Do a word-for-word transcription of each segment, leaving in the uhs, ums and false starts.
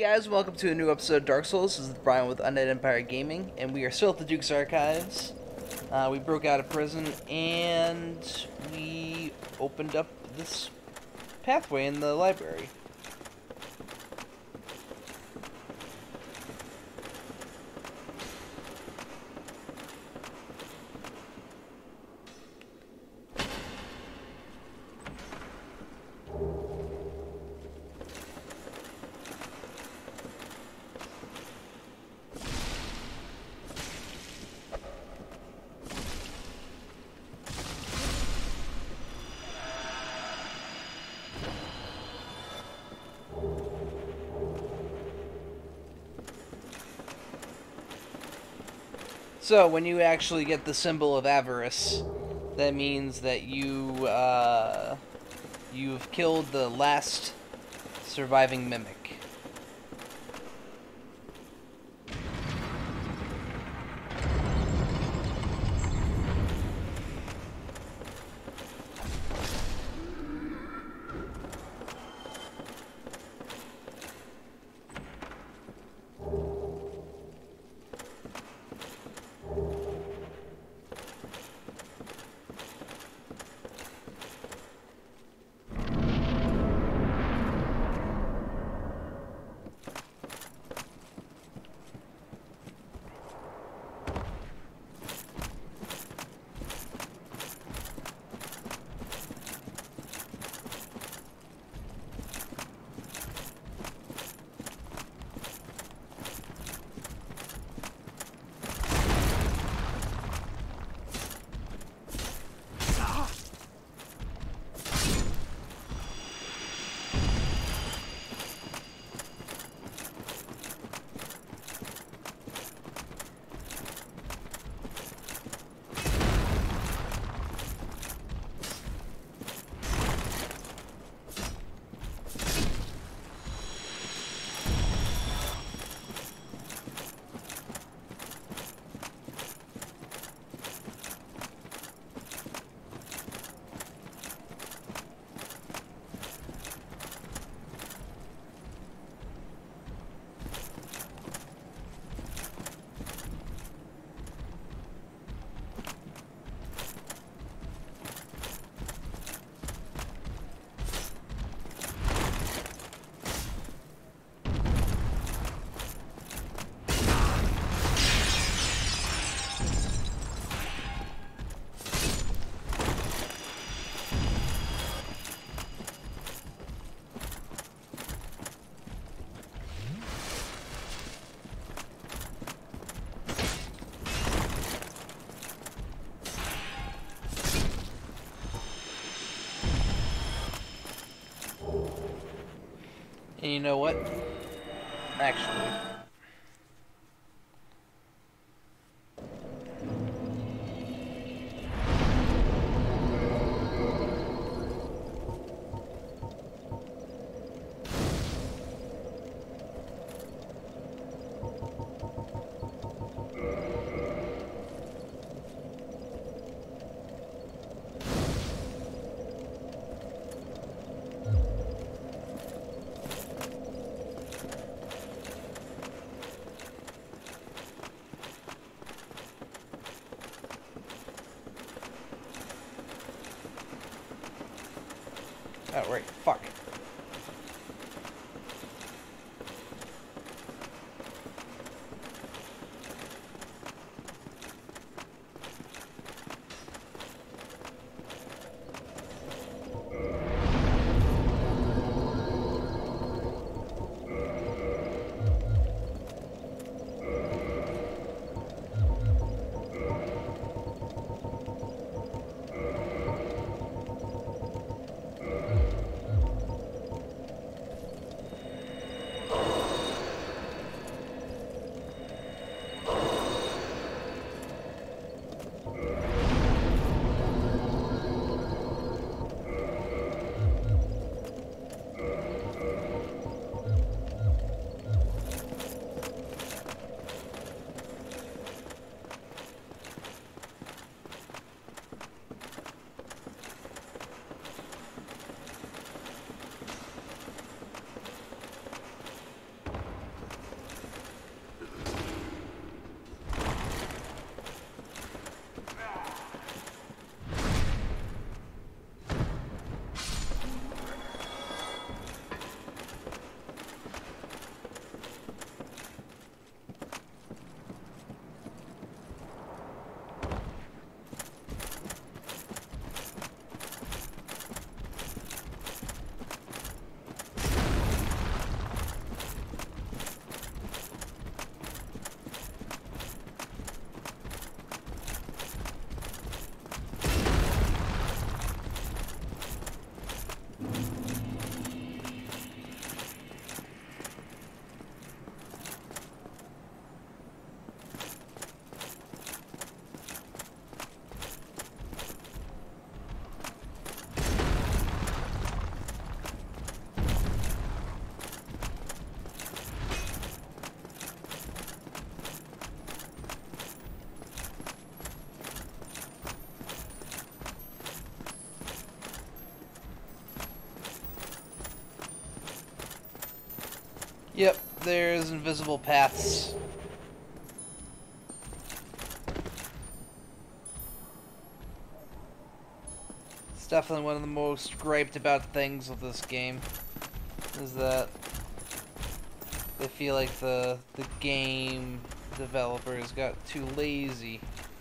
Guys, welcome to a new episode of Dark Souls. This is Brian with Undead Empire Gaming, and we are still at the Duke's Archives. Uh, we broke out of prison, and we opened up this pathway in the library. So, when you actually get the symbol of avarice, that means that you, uh, you've killed the last surviving mimic. And you know what? Actually, oh, right, fuck. Yep, there's invisible paths. It's definitely one of the most griped about things with this game, is that they feel like the the game developers got too lazy.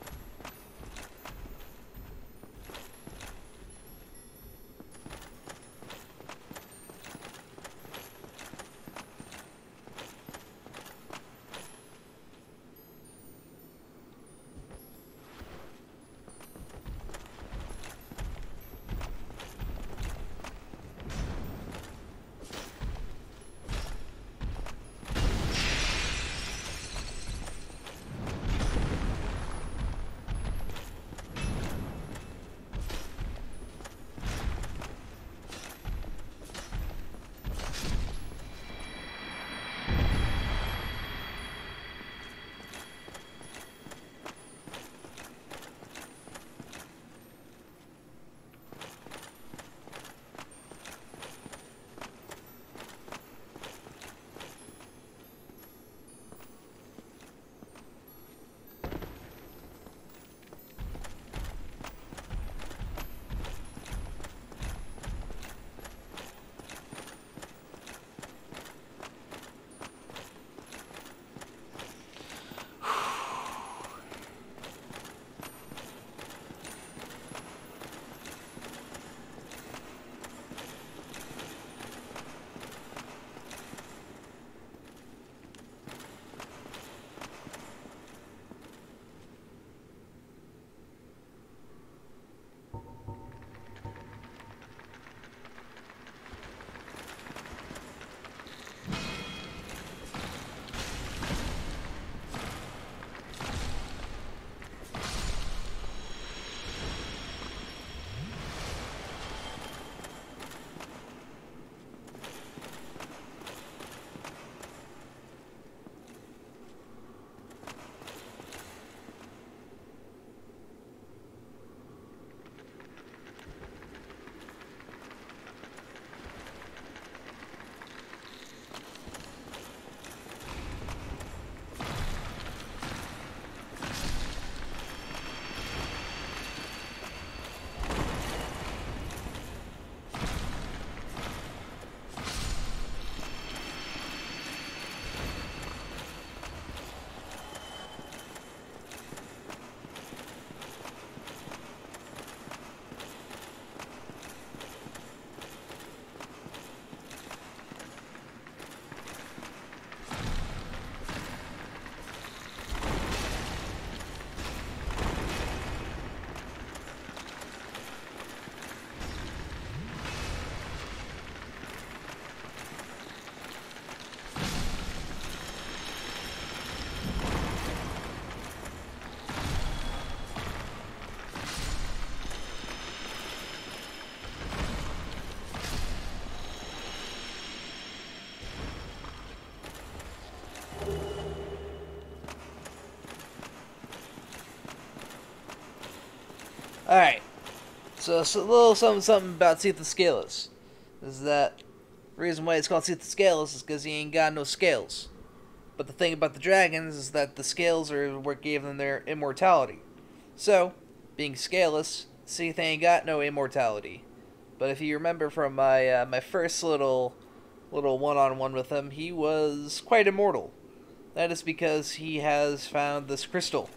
Alright, so, so a little something something about Seath the Scaleless. Is that the reason why it's called Seath the Scaleless is because he ain't got no scales. But the thing about the dragons is that the scales are what gave them their immortality. So, being scaleless, Seath ain't got no immortality. But if you remember from my uh, my first little little one-on-one with him, he was quite immortal. That is because he has found this crystal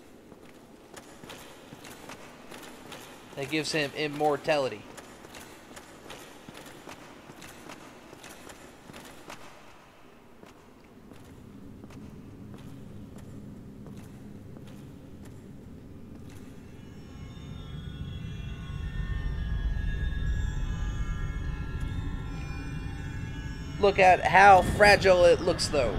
that gives him immortality. Look at how fragile it looks, though.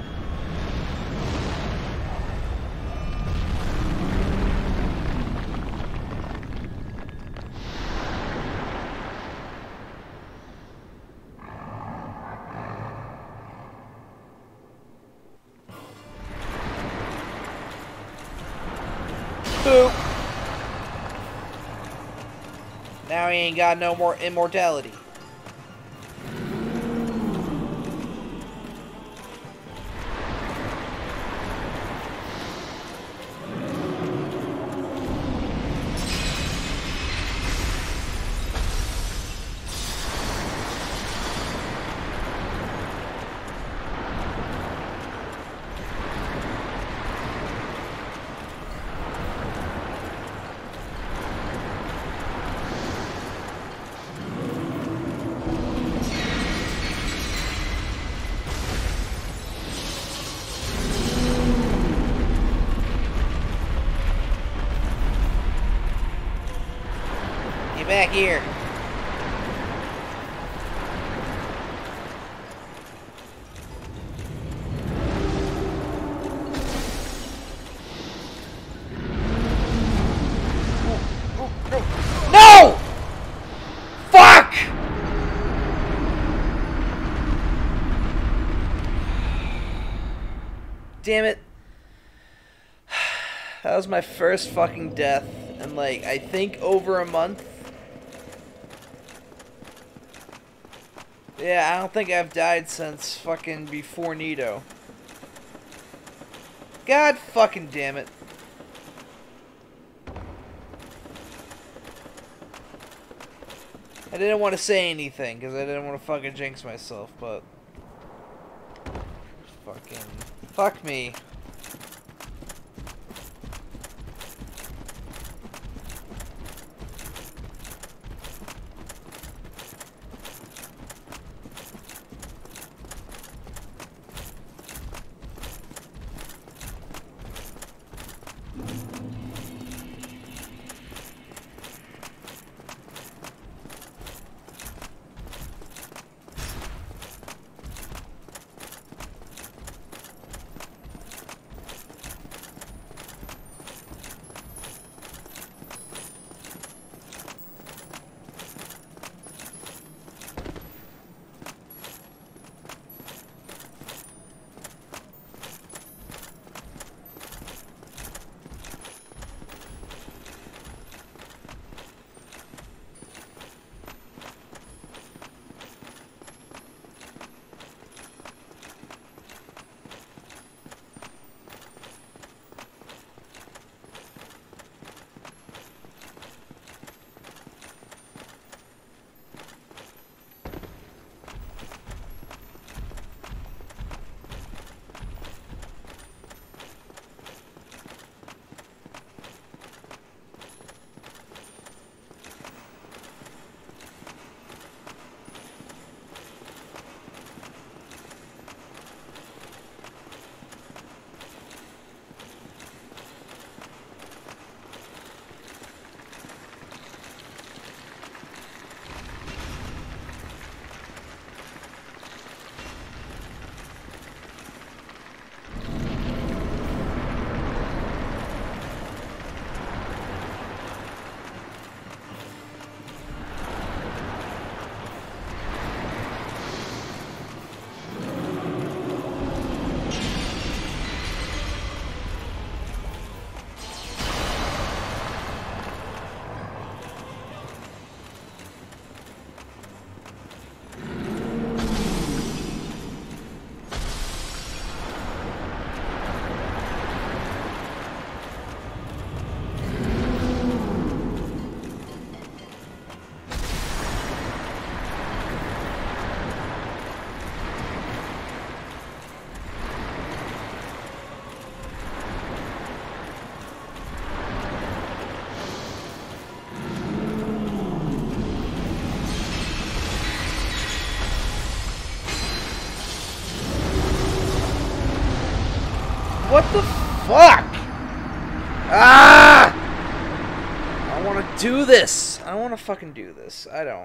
Boop. Now he ain't got no more immortality. here. No! Fuck! Damn it. That was my first fucking death in, like, I think over a month. Yeah, I don't think I've died since fucking before Nito. God fucking damn it. I didn't want to say anything because I didn't want to fucking jinx myself, but fucking fuck me. What the fuck? Ah! I don't want to do this. I don't want to fucking do this. I don't.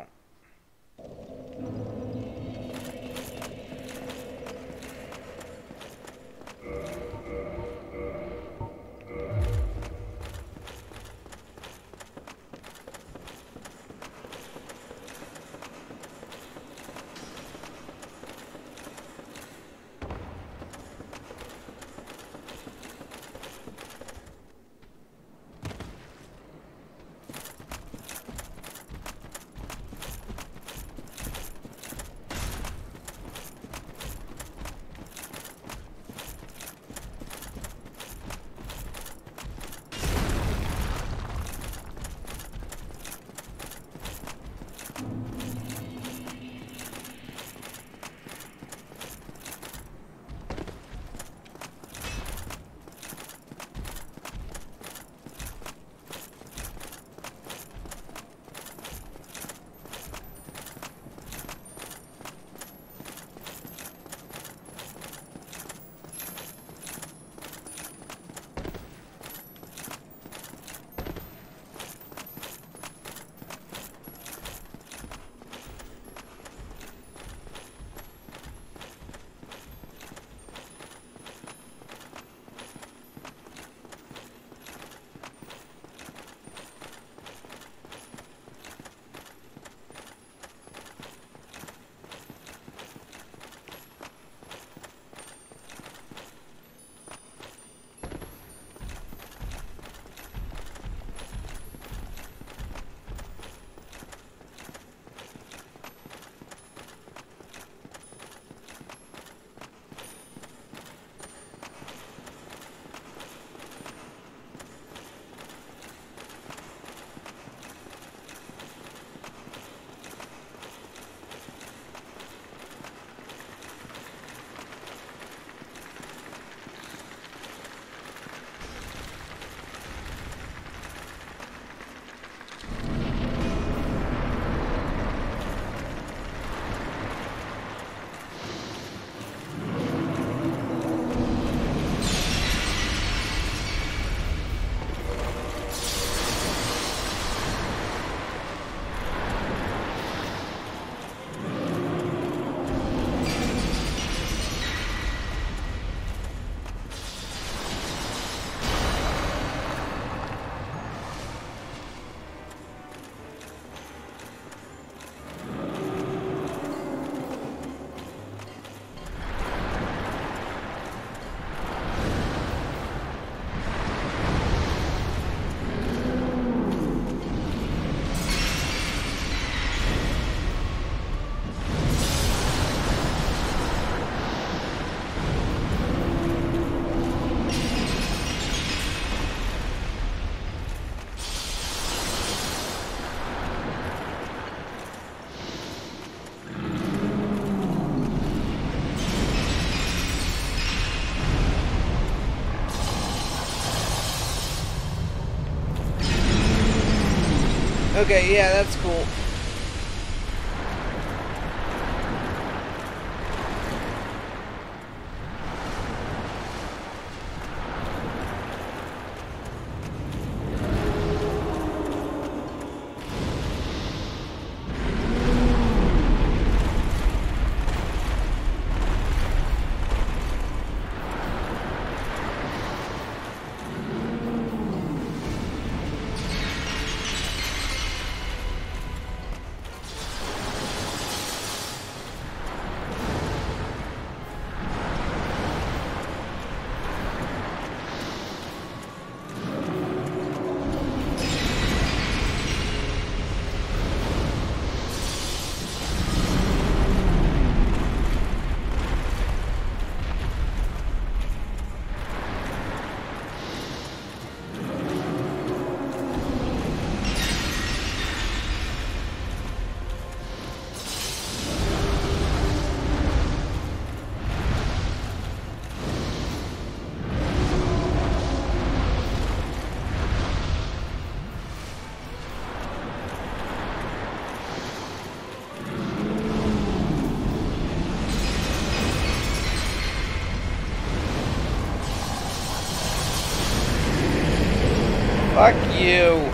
Okay, yeah, that's cool. Fuck you.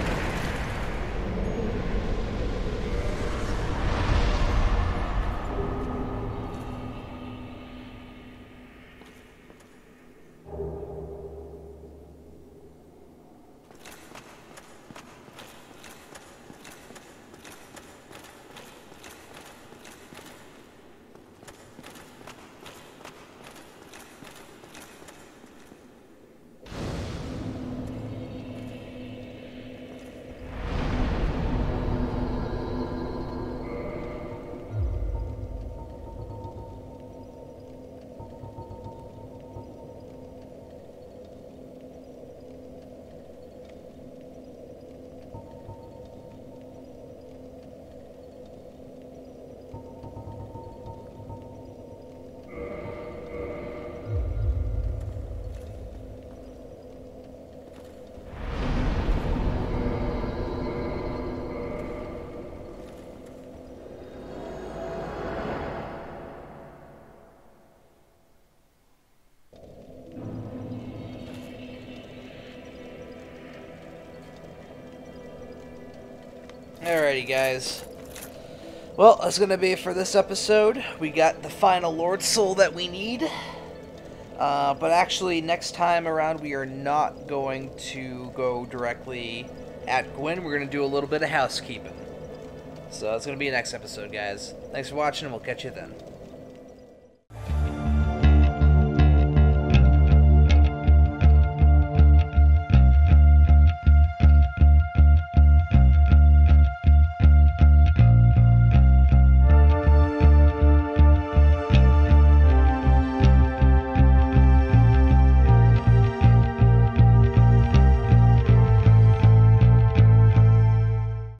Alrighty, guys. Well, that's going to be it for this episode. We got the final Lord Soul that we need. Uh, but actually, next time around, we are not going to go directly at Gwyn. We're going to do a little bit of housekeeping. So that's going to be next episode, guys. Thanks for watching, and we'll catch you then.